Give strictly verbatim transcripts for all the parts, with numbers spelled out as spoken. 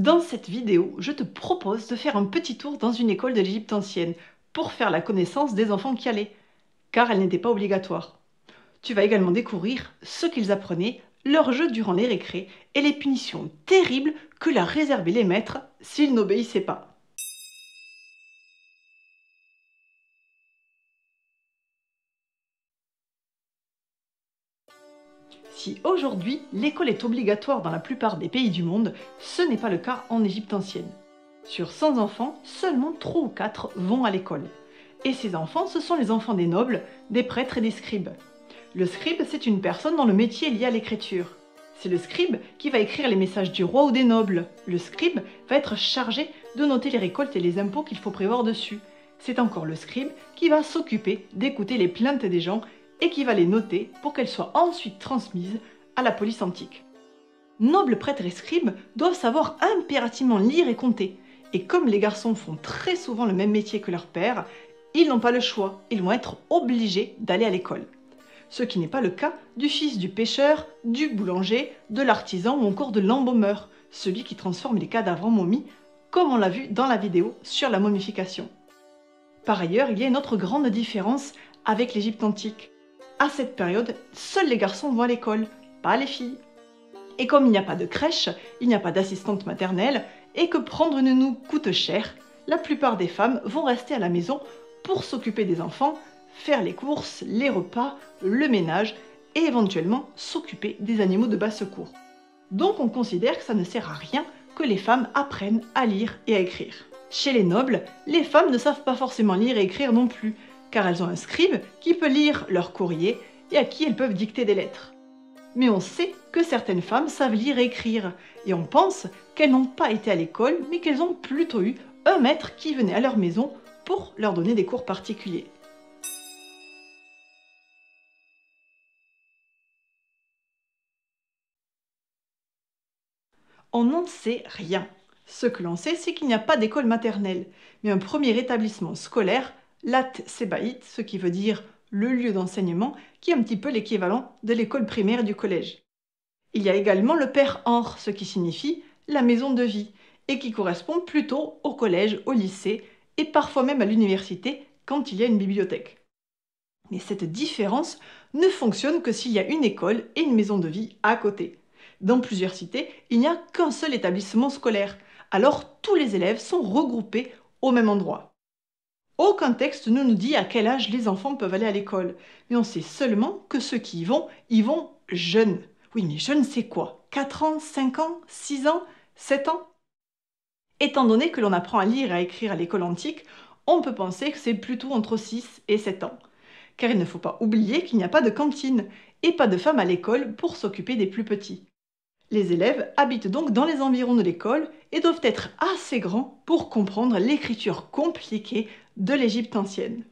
Dans cette vidéo, je te propose de faire un petit tour dans une école de l'Égypte ancienne pour faire la connaissance des enfants qui allaient, car elle n'était pas obligatoire. Tu vas également découvrir ce qu'ils apprenaient, leurs jeux durant les récrés et les punitions terribles que leur réservaient les maîtres s'ils n'obéissaient pas. Si aujourd'hui l'école est obligatoire dans la plupart des pays du monde, ce n'est pas le cas en Égypte ancienne. Sur cent enfants, seulement trois ou quatre vont à l'école. Et ces enfants, ce sont les enfants des nobles, des prêtres et des scribes. Le scribe, c'est une personne dont le métier est lié à l'écriture. C'est le scribe qui va écrire les messages du roi ou des nobles. Le scribe va être chargé de noter les récoltes et les impôts qu'il faut prévoir dessus. C'est encore le scribe qui va s'occuper d'écouter les plaintes des gens et qui va les noter pour qu'elles soient ensuite transmises à la police antique. Nobles, prêtres et scribes doivent savoir impérativement lire et compter. Et comme les garçons font très souvent le même métier que leur père, ils n'ont pas le choix, ils vont être obligés d'aller à l'école. Ce qui n'est pas le cas du fils du pêcheur, du boulanger, de l'artisan ou encore de l'embaumeur, celui qui transforme les cadavres en momies, comme on l'a vu dans la vidéo sur la momification. Par ailleurs, il y a une autre grande différence avec l'Égypte antique. À cette période, seuls les garçons vont à l'école, pas les filles. Et comme il n'y a pas de crèche, il n'y a pas d'assistante maternelle, et que prendre une nounou coûte cher, la plupart des femmes vont rester à la maison pour s'occuper des enfants, faire les courses, les repas, le ménage, et éventuellement s'occuper des animaux de basse cour. Donc on considère que ça ne sert à rien que les femmes apprennent à lire et à écrire. Chez les nobles, les femmes ne savent pas forcément lire et écrire non plus, car elles ont un scribe qui peut lire leur courrier et à qui elles peuvent dicter des lettres. Mais on sait que certaines femmes savent lire et écrire, et on pense qu'elles n'ont pas été à l'école, mais qu'elles ont plutôt eu un maître qui venait à leur maison pour leur donner des cours particuliers. On n'en sait rien. Ce que l'on sait, c'est qu'il n'y a pas d'école maternelle, mais un premier établissement scolaire, l'At Sebaït, ce qui veut dire le lieu d'enseignement, qui est un petit peu l'équivalent de l'école primaire et du collège. Il y a également le Père Anre, ce qui signifie la maison de vie, et qui correspond plutôt au collège, au lycée, et parfois même à l'université, quand il y a une bibliothèque. Mais cette différence ne fonctionne que s'il y a une école et une maison de vie à côté. Dans plusieurs cités, il n'y a qu'un seul établissement scolaire, alors tous les élèves sont regroupés au même endroit. Aucun texte ne nous dit à quel âge les enfants peuvent aller à l'école, mais on sait seulement que ceux qui y vont, y vont jeunes. Oui, mais jeunes, c'est quoi? quatre ans, cinq ans, six ans, sept ans? Étant donné que l'on apprend à lire et à écrire à l'école antique, on peut penser que c'est plutôt entre six et sept ans. Car il ne faut pas oublier qu'il n'y a pas de cantine et pas de femmes à l'école pour s'occuper des plus petits. Les élèves habitent donc dans les environs de l'école et doivent être assez grands pour comprendre l'écriture compliquée de l'Égypte ancienne.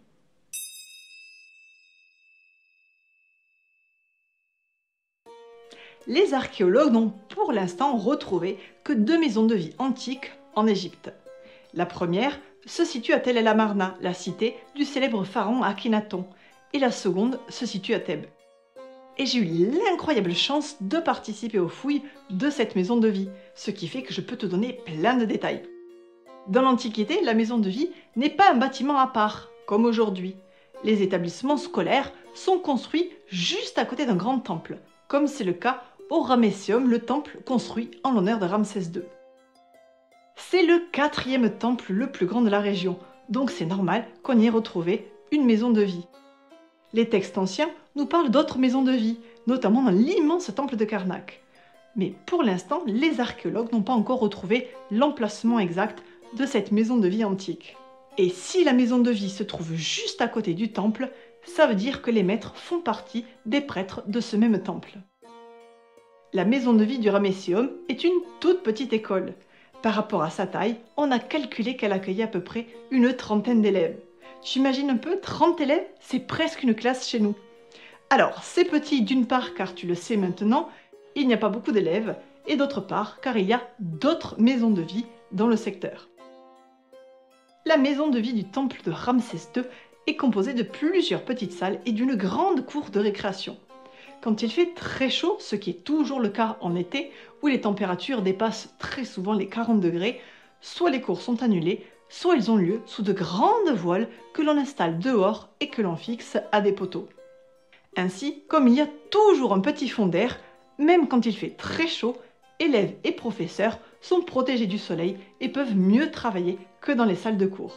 Les archéologues n'ont pour l'instant retrouvé que deux maisons de vie antiques en Égypte. La première se situe à Tel El Amarna, la cité du célèbre pharaon Akhenaton, et la seconde se situe à Thèbes. Et j'ai eu l'incroyable chance de participer aux fouilles de cette maison de vie, ce qui fait que je peux te donner plein de détails. Dans l'Antiquité, la maison de vie n'est pas un bâtiment à part, comme aujourd'hui. Les établissements scolaires sont construits juste à côté d'un grand temple, comme c'est le cas au Ramesséum, le temple construit en l'honneur de Ramsès deux. C'est le quatrième temple le plus grand de la région, donc c'est normal qu'on y ait retrouvé une maison de vie. Les textes anciens nous parlent d'autres maisons de vie, notamment dans l'immense temple de Karnak. Mais pour l'instant, les archéologues n'ont pas encore retrouvé l'emplacement exact de cette maison de vie antique. Et si la maison de vie se trouve juste à côté du temple, ça veut dire que les maîtres font partie des prêtres de ce même temple. La maison de vie du Ramesséum est une toute petite école. Par rapport à sa taille, on a calculé qu'elle accueillait à peu près une trentaine d'élèves. Tu imagines un peu, trente élèves, c'est presque une classe chez nous. Alors, c'est petit d'une part car tu le sais maintenant, il n'y a pas beaucoup d'élèves, et d'autre part car il y a d'autres maisons de vie dans le secteur. La maison de vie du temple de Ramsès deux est composée de plusieurs petites salles et d'une grande cour de récréation. Quand il fait très chaud, ce qui est toujours le cas en été, où les températures dépassent très souvent les quarante degrés, soit les cours sont annulés, soit ils ont lieu sous de grandes voiles que l'on installe dehors et que l'on fixe à des poteaux. Ainsi, comme il y a toujours un petit fond d'air, même quand il fait très chaud, élèves et professeurs sont protégés du soleil et peuvent mieux travailler que dans les salles de cours.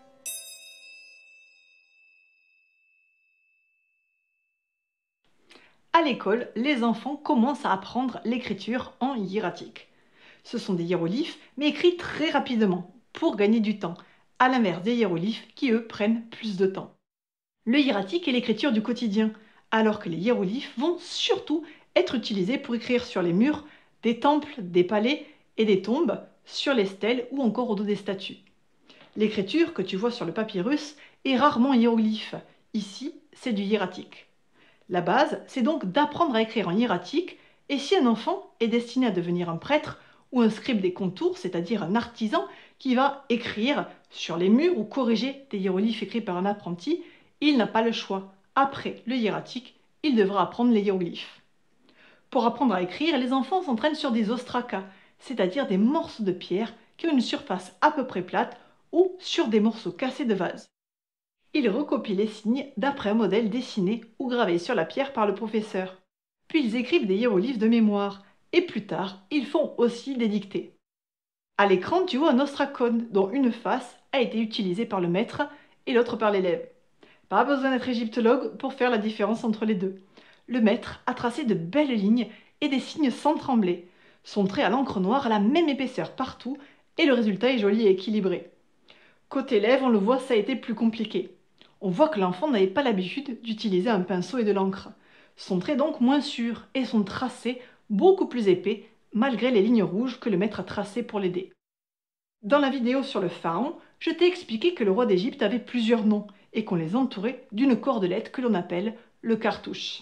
À l'école, les enfants commencent à apprendre l'écriture en hiératique. Ce sont des hiéroglyphes, mais écrits très rapidement, pour gagner du temps, à l'inverse des hiéroglyphes qui, eux, prennent plus de temps. Le hiératique est l'écriture du quotidien, alors que les hiéroglyphes vont surtout être utilisés pour écrire sur les murs des temples, des palais et des tombes, sur les stèles ou encore au dos des statues. L'écriture que tu vois sur le papyrus est rarement hiéroglyphe. Ici, c'est du hiératique. La base, c'est donc d'apprendre à écrire en hiératique, et si un enfant est destiné à devenir un prêtre ou un scribe des contours, c'est-à-dire un artisan qui va écrire sur les murs ou corriger des hiéroglyphes écrits par un apprenti, il n'a pas le choix. Après le hiératique, il devra apprendre les hiéroglyphes. Pour apprendre à écrire, les enfants s'entraînent sur des ostracas, c'est-à-dire des morceaux de pierre qui ont une surface à peu près plate ou sur des morceaux cassés de vase. Ils recopient les signes d'après un modèle dessiné ou gravé sur la pierre par le professeur. Puis ils écrivent des hiéroglyphes de mémoire, et plus tard, ils font aussi des dictées. À l'écran, tu vois un ostracone dont une face a été utilisée par le maître et l'autre par l'élève. Pas besoin d'être égyptologue pour faire la différence entre les deux. Le maître a tracé de belles lignes et des signes sans trembler. Son trait à l'encre noire a la même épaisseur partout et le résultat est joli et équilibré. Côté élève, on le voit, ça a été plus compliqué. On voit que l'enfant n'avait pas l'habitude d'utiliser un pinceau et de l'encre. Son trait est donc moins sûr et son tracé beaucoup plus épais, malgré les lignes rouges que le maître a tracées pour l'aider. Dans la vidéo sur le pharaon, je t'ai expliqué que le roi d'Égypte avait plusieurs noms et qu'on les entourait d'une cordelette que l'on appelle le cartouche.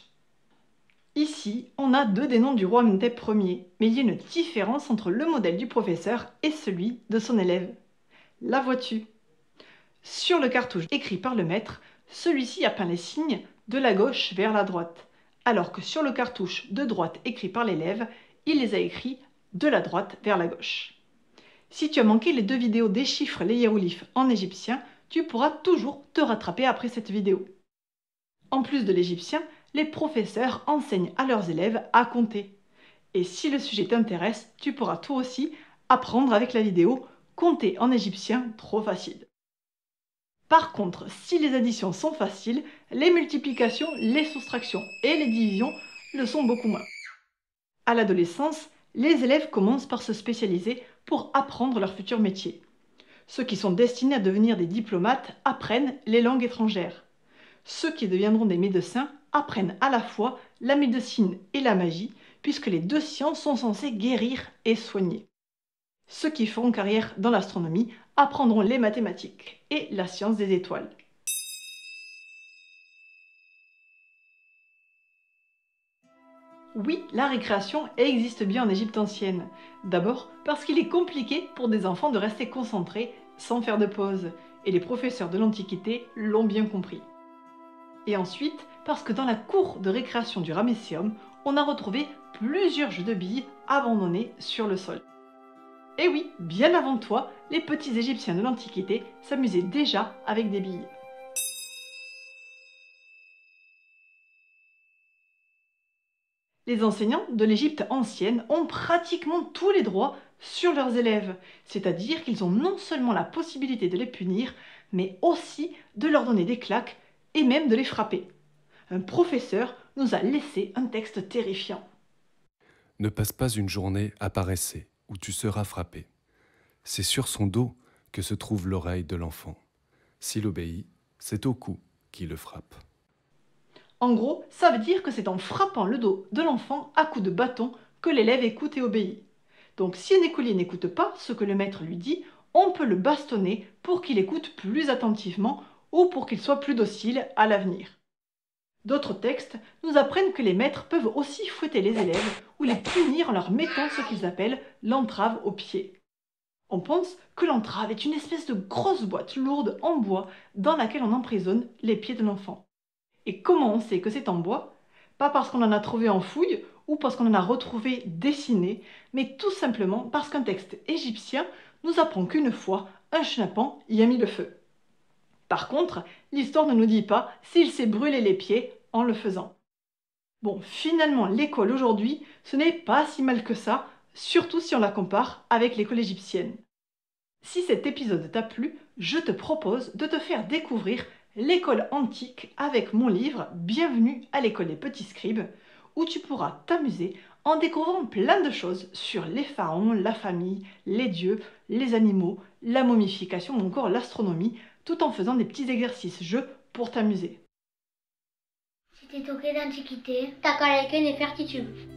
Ici, on a deux des noms du roi Amenhotep Ier, mais il y a une différence entre le modèle du professeur et celui de son élève. La vois-tu? Sur le cartouche écrit par le maître, celui-ci a peint les signes de la gauche vers la droite, alors que sur le cartouche de droite écrit par l'élève, il les a écrits de la droite vers la gauche. Si tu as manqué les deux vidéos déchiffre les hiéroglyphes en égyptien, tu pourras toujours te rattraper après cette vidéo. En plus de l'égyptien, les professeurs enseignent à leurs élèves à compter. Et si le sujet t'intéresse, tu pourras toi aussi apprendre avec la vidéo compter en égyptien trop facile. Par contre, si les additions sont faciles, les multiplications, les soustractions et les divisions le sont beaucoup moins. À l'adolescence, les élèves commencent par se spécialiser pour apprendre leur futur métier. Ceux qui sont destinés à devenir des diplomates apprennent les langues étrangères. Ceux qui deviendront des médecins apprennent à la fois la médecine et la magie, puisque les deux sciences sont censées guérir et soigner. Ceux qui feront carrière dans l'astronomie apprendront les mathématiques et la science des étoiles. Oui, la récréation existe bien en Égypte ancienne. D'abord parce qu'il est compliqué pour des enfants de rester concentrés sans faire de pause, et les professeurs de l'Antiquité l'ont bien compris. Et ensuite parce que dans la cour de récréation du Ramesséum, on a retrouvé plusieurs jeux de billes abandonnés sur le sol. Et oui, bien avant toi, les petits Égyptiens de l'Antiquité s'amusaient déjà avec des billes. Les enseignants de l'Égypte ancienne ont pratiquement tous les droits sur leurs élèves, c'est-à-dire qu'ils ont non seulement la possibilité de les punir, mais aussi de leur donner des claques et même de les frapper. Un professeur nous a laissé un texte terrifiant. Ne passe pas une journée à paresser, où tu seras frappé. C'est sur son dos que se trouve l'oreille de l'enfant. S'il obéit, c'est au cou qu'il le frappe. En gros, ça veut dire que c'est en frappant le dos de l'enfant à coups de bâton que l'élève écoute et obéit. Donc si un écolier n'écoute pas ce que le maître lui dit, on peut le bastonner pour qu'il écoute plus attentivement ou pour qu'il soit plus docile à l'avenir. D'autres textes nous apprennent que les maîtres peuvent aussi fouetter les élèves ou les punir en leur mettant ce qu'ils appellent l'entrave au pied. On pense que l'entrave est une espèce de grosse boîte lourde en bois dans laquelle on emprisonne les pieds de l'enfant. Et comment on sait que c'est en bois? Pas parce qu'on en a trouvé en fouille ou parce qu'on en a retrouvé dessiné, mais tout simplement parce qu'un texte égyptien nous apprend qu'une fois, un chenapan y a mis le feu. Par contre, l'histoire ne nous dit pas s'il s'est brûlé les pieds en le faisant. Bon, finalement, l'école aujourd'hui, ce n'est pas si mal que ça, surtout si on la compare avec l'école égyptienne. Si cet épisode t'a plu, je te propose de te faire découvrir l'école antique avec mon livre Bienvenue à l'école des petits scribes, où tu pourras t'amuser en découvrant plein de choses sur les pharaons, la famille, les dieux, les animaux, la momification ou encore l'astronomie, tout en faisant des petits exercices jeux pour t'amuser. C'était Toqué d'Antiquité, ta collègue et Nefertiti.